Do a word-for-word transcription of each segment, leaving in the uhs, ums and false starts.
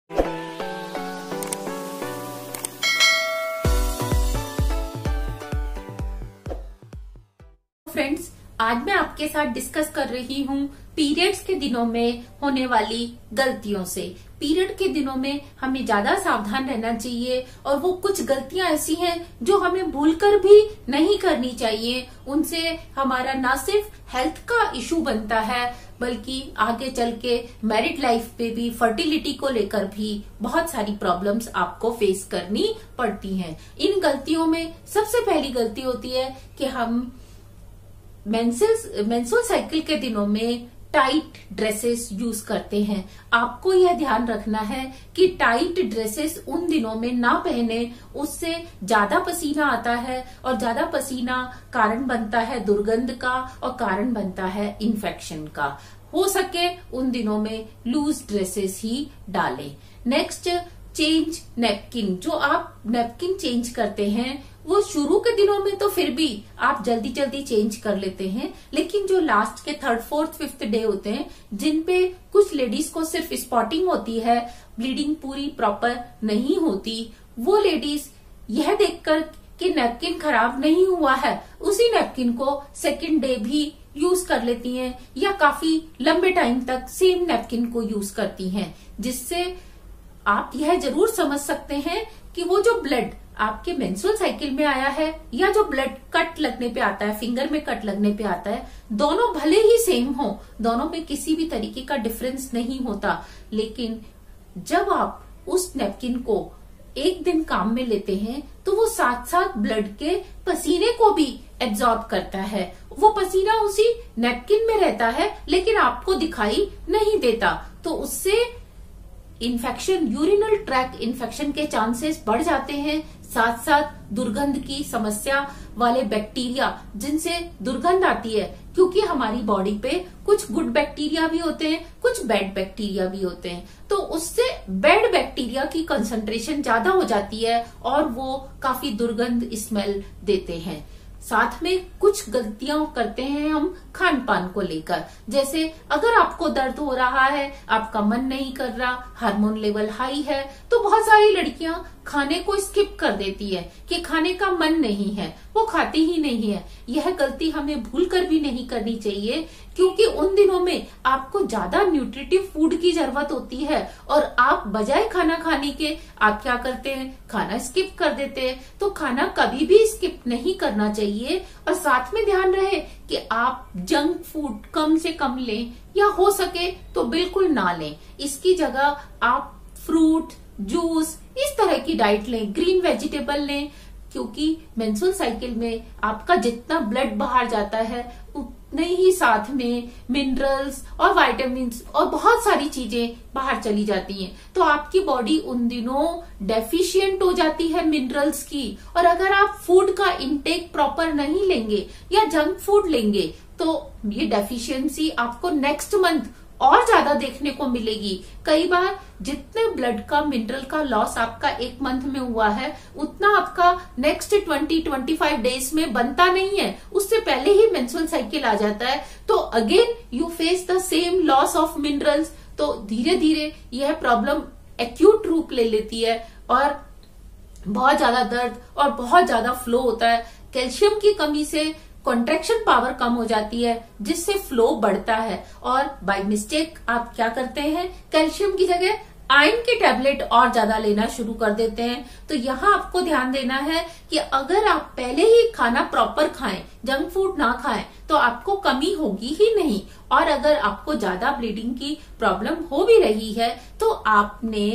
Friends, आज मैं आपके साथ डिस्कस कर रही हूँ पीरियड्स के दिनों में होने वाली गलतियों से। पीरियड के दिनों में हमें ज्यादा सावधान रहना चाहिए और वो कुछ गलतियां ऐसी हैं जो हमें भूलकर भी नहीं करनी चाहिए। उनसे हमारा ना सिर्फ हेल्थ का इशू बनता है बल्कि आगे चल के मैरिड लाइफ पे भी, फर्टिलिटी को लेकर भी बहुत सारी प्रॉब्लम्स आपको फेस करनी पड़ती हैं। इन गलतियों में सबसे पहली गलती होती है कि हम मेंस्ट्रुअल साइकिल के दिनों में टाइट ड्रेसेस यूज करते हैं। आपको यह ध्यान रखना है कि टाइट ड्रेसेस उन दिनों में ना पहने, उससे ज्यादा पसीना आता है और ज्यादा पसीना कारण बनता है दुर्गंध का और कारण बनता है इन्फेक्शन का। हो सके उन दिनों में लूज ड्रेसेस ही डालें। Next, change napkin. जो आप नैपकिन चेंज करते हैं वो शुरू के दिनों में तो फिर भी आप जल्दी जल्दी चेंज कर लेते हैं, लेकिन जो लास्ट के थर्ड फोर्थ फिफ्थ डे होते हैं जिन पे कुछ लेडीज को सिर्फ स्पॉटिंग होती है, ब्लीडिंग पूरी प्रॉपर नहीं होती, वो लेडीज यह देखकर कि नैपकिन खराब नहीं हुआ है उसी नैपकिन को सेकेंड डे भी यूज कर लेती हैं या काफी लंबे टाइम तक सेम नैपकिन को यूज करती हैं, जिससे आप यह जरूर समझ सकते हैं कि वो जो ब्लड आपके मेंस्ट्रुअल साइकिल में आया है या जो ब्लड कट लगने पे आता है, फिंगर में कट लगने पे आता है, दोनों भले ही सेम हो, दोनों में किसी भी तरीके का डिफरेंस नहीं होता, लेकिन जब आप उस नैपकिन को एक दिन काम में लेते हैं तो वो साथ साथ ब्लड के पसीने को भी एब्जॉर्ब करता है। वो पसीना उसी नैपकिन में रहता है लेकिन आपको दिखाई नहीं देता, तो उससे इन्फेक्शन, यूरिनल ट्रैक्ट इन्फेक्शन के चांसेस बढ़ जाते हैं। साथ साथ दुर्गंध की समस्या वाले बैक्टीरिया जिनसे दुर्गंध आती है, क्योंकि हमारी बॉडी पे कुछ गुड बैक्टीरिया भी होते हैं, कुछ बैड बैक्टीरिया भी होते हैं, तो उससे बैड बैक्टीरिया की कंसंट्रेशन ज्यादा हो जाती है और वो काफी दुर्गंध स्मेल देते हैं। साथ में कुछ गलतियां करते हैं हम खान पान को लेकर, जैसे अगर आपको दर्द हो रहा है, आपका मन नहीं कर रहा, हार्मोन लेवल हाई है, तो बहुत सारी लड़कियां खाने को स्किप कर देती है कि खाने का मन नहीं है, वो खाती ही नहीं है। यह गलती हमें भूलकर भी नहीं करनी चाहिए, क्योंकि उन दिनों में आपको ज्यादा न्यूट्रिटिव फूड की जरूरत होती है और आप बजाय खाना खाने के आप क्या करते हैं, खाना स्किप कर देते हैं। तो खाना कभी भी स्किप नहीं करना चाहिए और साथ में ध्यान रहे कि आप जंक फूड कम से कम लें या हो सके तो बिल्कुल ना लें। इसकी जगह आप फ्रूट, जूस, इस तरह की डाइट लें, ग्रीन वेजिटेबल लें, क्योंकि मेंस्ट्रुअल साइकिल में आपका जितना ब्लड बाहर जाता है उतने ही साथ में मिनरल्स और विटामिन्स और बहुत सारी चीजें बाहर चली जाती हैं, तो आपकी बॉडी उन दिनों डेफिशिएंट हो जाती है मिनरल्स की। और अगर आप फूड का इंटेक प्रॉपर नहीं लेंगे या जंक फूड लेंगे तो ये डेफिशिएंसी आपको नेक्स्ट मंथ और ज्यादा देखने को मिलेगी। कई बार जितने ब्लड का, मिनरल का लॉस आपका एक मंथ में हुआ है उतना आपका next twenty twenty five days में बनता नहीं है, उससे पहले ही मेंस्ट्रुअल साइकिल आ जाता है, तो again you face the same loss of minerals. तो धीरे धीरे यह प्रॉब्लम एक्यूट रूप ले लेती है और बहुत ज्यादा दर्द और बहुत ज्यादा फ्लो होता है। कैल्शियम की कमी से कॉन्ट्रैक्शन पावर कम हो जाती है, जिससे फ्लो बढ़ता है और बाय मिस्टेक आप क्या करते हैं, कैल्शियम की जगह आयरन की टैबलेट और ज्यादा लेना शुरू कर देते हैं। तो यहाँ आपको ध्यान देना है कि अगर आप पहले ही खाना प्रॉपर खाएं, जंक फूड ना खाएं, तो आपको कमी होगी ही नहीं। और अगर आपको ज्यादा ब्लीडिंग की प्रॉब्लम हो भी रही है तो आपने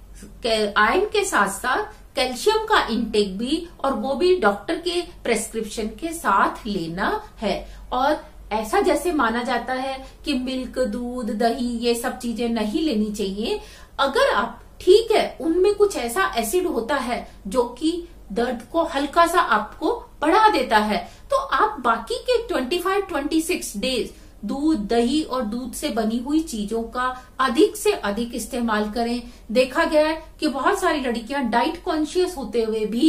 आयरन के साथ साथ कैल्शियम का इंटेक भी, और वो भी डॉक्टर के प्रेस्क्रिप्शन के साथ लेना है। और ऐसा जैसे माना जाता है कि मिल्क, दूध, दही ये सब चीजें नहीं लेनी चाहिए। अगर आप ठीक है उनमें कुछ ऐसा एसिड होता है जो कि दर्द को हल्का सा आपको बढ़ा देता है, तो आप बाकी के पच्चीस छब्बीस डेज दूध, दही और दूध से बनी हुई चीजों का अधिक से अधिक इस्तेमाल करें। देखा गया है कि बहुत सारी लड़कियां डाइट कॉन्शियस होते हुए भी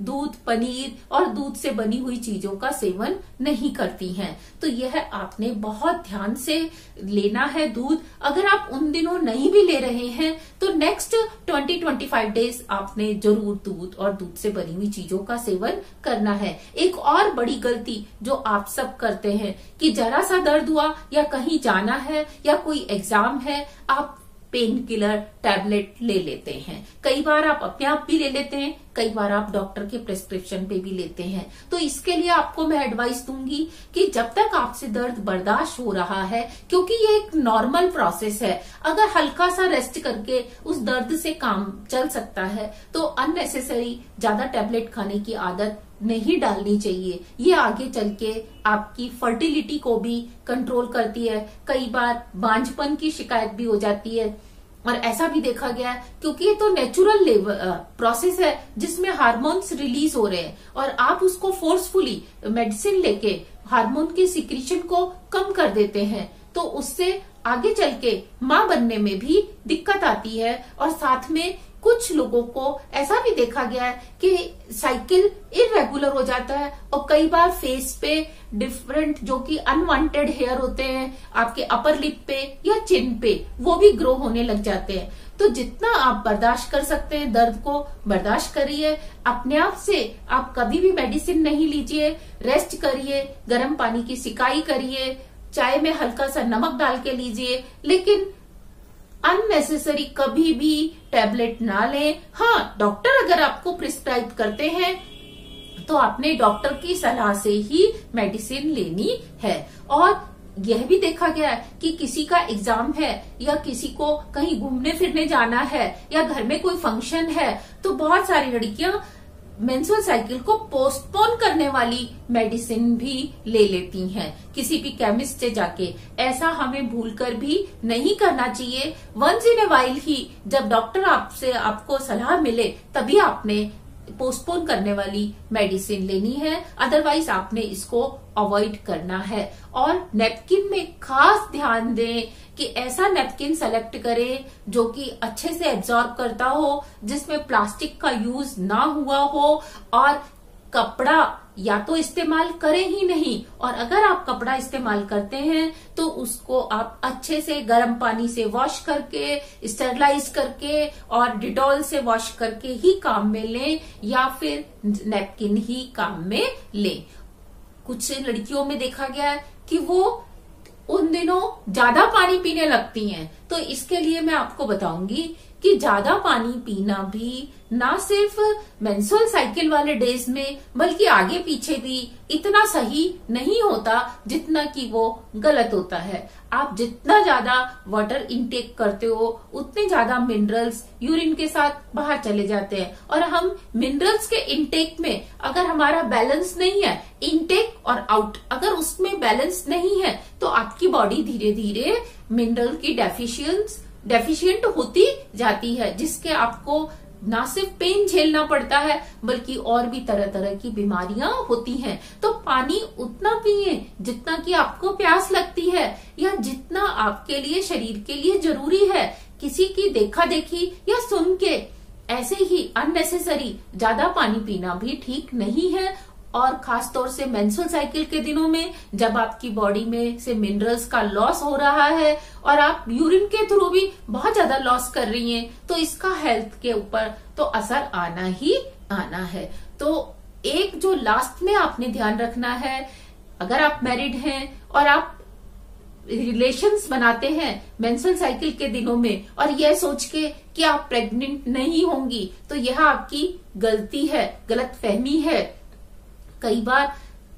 दूध, पनीर और दूध से बनी हुई चीजों का सेवन नहीं करती हैं। तो यह आपने बहुत ध्यान से लेना है दूध। अगर आप उन दिनों नहीं भी ले रहे हैं तो next twenty twenty five days आपने जरूर दूध और दूध से बनी हुई चीजों का सेवन करना है। एक और बड़ी गलती जो आप सब करते हैं कि जरा सा दर्द हुआ या कहीं जाना है या कोई एग्जाम है, आप पेन किलर टैबलेट ले लेते हैं। कई बार आप अपने आप भी ले लेते हैं, कई बार आप डॉक्टर के प्रिस्क्रिप्शन पे भी लेते हैं। तो इसके लिए आपको मैं एडवाइस दूंगी कि जब तक आपसे दर्द बर्दाश्त हो रहा है, क्योंकि ये एक नॉर्मल प्रोसेस है, अगर हल्का सा रेस्ट करके उस दर्द से काम चल सकता है तो अननेसेसरी ज्यादा टैबलेट खाने की आदत नहीं डालनी चाहिए। ये आगे चल के आपकी फर्टिलिटी को भी कंट्रोल करती है। कई बार बांझपन की शिकायत भी हो जाती है और ऐसा भी देखा गया है, क्योंकि ये तो नेचुरल प्रोसेस है जिसमें हार्मोन्स रिलीज हो रहे हैं और आप उसको फोर्सफुली मेडिसिन लेके हार्मोन के सिक्रीशन को कम कर देते हैं, तो उससे आगे चल के मां बनने में भी दिक्कत आती है। और साथ में कुछ लोगों को ऐसा भी देखा गया है कि साइकिल इरेगुलर हो जाता है और कई बार फेस पे डिफरेंट जो कि अनवांटेड हेयर होते हैं आपके अपर लिप पे या चिन पे, वो भी ग्रो होने लग जाते हैं। तो जितना आप बर्दाश्त कर सकते हैं दर्द को बर्दाश्त करिए। अपने आप से आप कभी भी मेडिसिन नहीं लीजिए, रेस्ट करिए, गर्म पानी की सिकाई करिए, चाय में हल्का सा नमक डाल के लीजिए, लेकिन अननेसेसरी कभी भी टैबलेट ना लें। हाँ, डॉक्टर अगर आपको प्रिस्क्राइब करते हैं तो आपने डॉक्टर की सलाह से ही मेडिसिन लेनी है। और यह भी देखा गया है कि किसी का एग्जाम है या किसी को कहीं घूमने फिरने जाना है या घर में कोई फंक्शन है, तो बहुत सारी लड़कियां मेंस्ट्रुअल साइकिल को पोस्टपोन करने वाली मेडिसिन भी ले लेती हैं किसी भी केमिस्ट से जाके। ऐसा हमें भूलकर भी नहीं करना चाहिए। Once in a while he जब डॉक्टर आपसे आपको सलाह मिले तभी आपने पोस्टपोन करने वाली मेडिसिन लेनी है, अदरवाइज आपने इसको अवॉइड करना है। और नेपकिन में खास ध्यान दें कि ऐसा नेपकिन सेलेक्ट करें जो कि अच्छे से एब्जॉर्ब करता हो, जिसमें प्लास्टिक का यूज ना हुआ हो, और कपड़ा या तो इस्तेमाल करें ही नहीं, और अगर आप कपड़ा इस्तेमाल करते हैं तो उसको आप अच्छे से गर्म पानी से वॉश करके, स्टेरलाइज करके और डिटॉल से वॉश करके ही काम में लें, या फिर नैपकिन ही काम में लें। कुछ लड़कियों में देखा गया है कि वो उन दिनों ज्यादा पानी पीने लगती हैं, तो इसके लिए मैं आपको बताऊंगी कि ज्यादा पानी पीना भी ना सिर्फ मेंस्ट्रुअल साइकिल वाले डेज में बल्कि आगे पीछे भी इतना सही नहीं होता जितना कि वो गलत होता है। आप जितना ज्यादा वाटर इनटेक करते हो उतने ज्यादा मिनरल्स यूरिन के साथ बाहर चले जाते हैं, और हम मिनरल्स के इनटेक में अगर हमारा बैलेंस नहीं है, इनटेक और आउट अगर उसमें बैलेंस नहीं है, तो आपकी बॉडी धीरे धीरे मिनरल की डेफिशिएंस डेफिशिएंट होती जाती है, जिसके आपको ना सिर्फ पेन झेलना पड़ता है बल्कि और भी तरह तरह की बीमारियां होती हैं। तो पानी उतना पिए जितना कि आपको प्यास लगती है या जितना आपके लिए शरीर के लिए जरूरी है। किसी की देखा देखी या सुन के ऐसे ही अननेसेसरी ज्यादा पानी पीना भी ठीक नहीं है। और खास तौर से मेंस्ट्रुअल साइकिल के दिनों में जब आपकी बॉडी में से मिनरल्स का लॉस हो रहा है और आप यूरिन के थ्रू भी बहुत ज्यादा लॉस कर रही हैं, तो इसका हेल्थ के ऊपर तो असर आना ही आना है। तो एक जो लास्ट में आपने ध्यान रखना है, अगर आप मैरिड हैं और आप रिलेशंस बनाते हैं मेंस्ट्रुअल साइकिल के दिनों में और यह सोच के कि आप प्रेग्नेंट नहीं होंगी, तो यह आपकी गलती है, गलत फहमी है। कई बार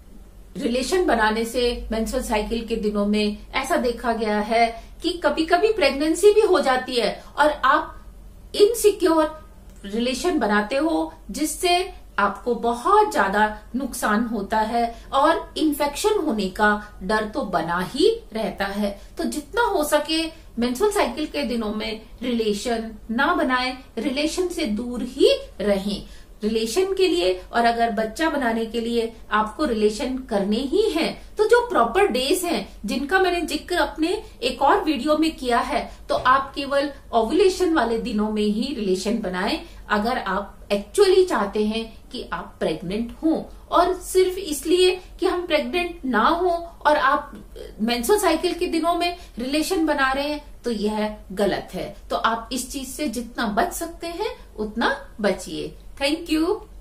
रिलेशन बनाने से मेंस्ट्रुअल साइकिल के दिनों में ऐसा देखा गया है कि कभी कभी प्रेगनेंसी भी हो जाती है और आप इनसिक्योर रिलेशन बनाते हो, जिससे आपको बहुत ज्यादा नुकसान होता है और इन्फेक्शन होने का डर तो बना ही रहता है। तो जितना हो सके मेंस्ट्रुअल साइकिल के दिनों में रिलेशन ना बनाएं, रिलेशन से दूर ही रहें। रिलेशन के लिए और अगर बच्चा बनाने के लिए आपको रिलेशन करने ही हैं, तो जो प्रॉपर डेज हैं जिनका मैंने जिक्र अपने एक और वीडियो में किया है, तो आप केवल ओव्यूलेशन वाले दिनों में ही रिलेशन बनाएं। अगर आप एक्चुअली चाहते हैं कि आप प्रेग्नेंट हो, और सिर्फ इसलिए कि हम प्रेग्नेंट ना हो और आप मेंस्ट्रुअल साइकिल के दिनों में रिलेशन बना रहे हैं, तो यह गलत है। तो आप इस चीज से जितना बच सकते हैं उतना बचिए। Thank you.